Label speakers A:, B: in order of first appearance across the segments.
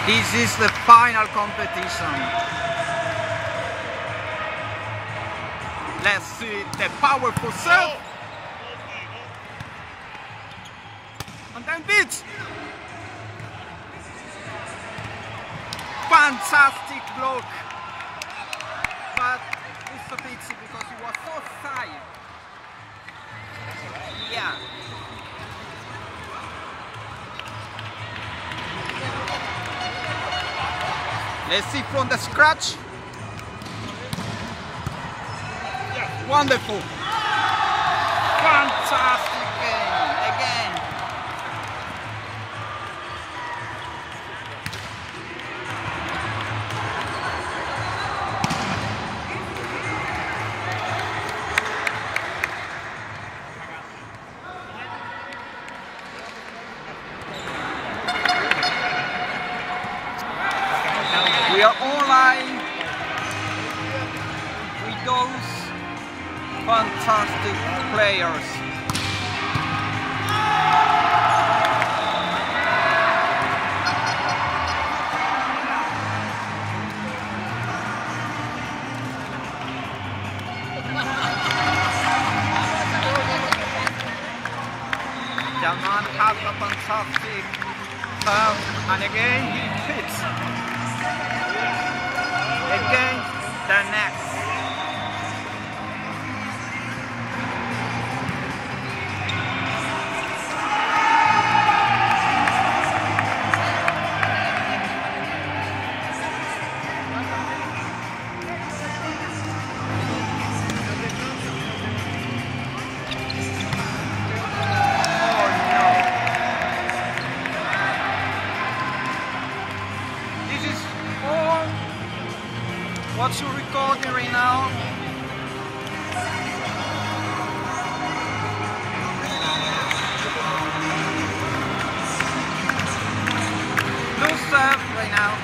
A: This is the final competition. Let's see the powerful serve. And then beats. Fantastic block. But it's a pity because he was so tired. Yeah. Let's see from the scratch. Yeah. Wonderful. Fantastic game again. We are online with those fantastic players. Jaman has a fantastic serve, and again he hits. Against the net. Oh no. This is all what you're recording right now. Loose serve right now.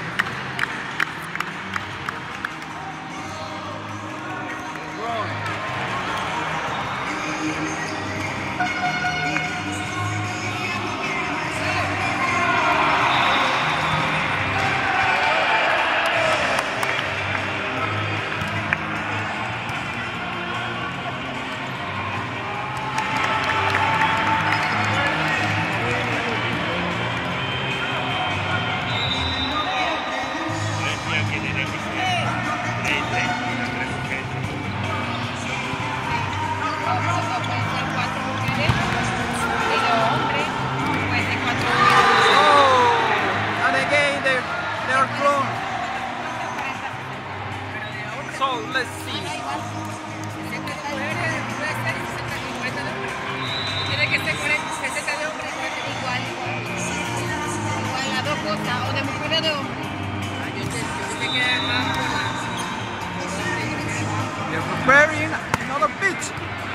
A: So let's see.
B: Tiene que ser 60 de hombre igual las dos cosas, o de mujer o de hombre.
A: They're preparing another pitch.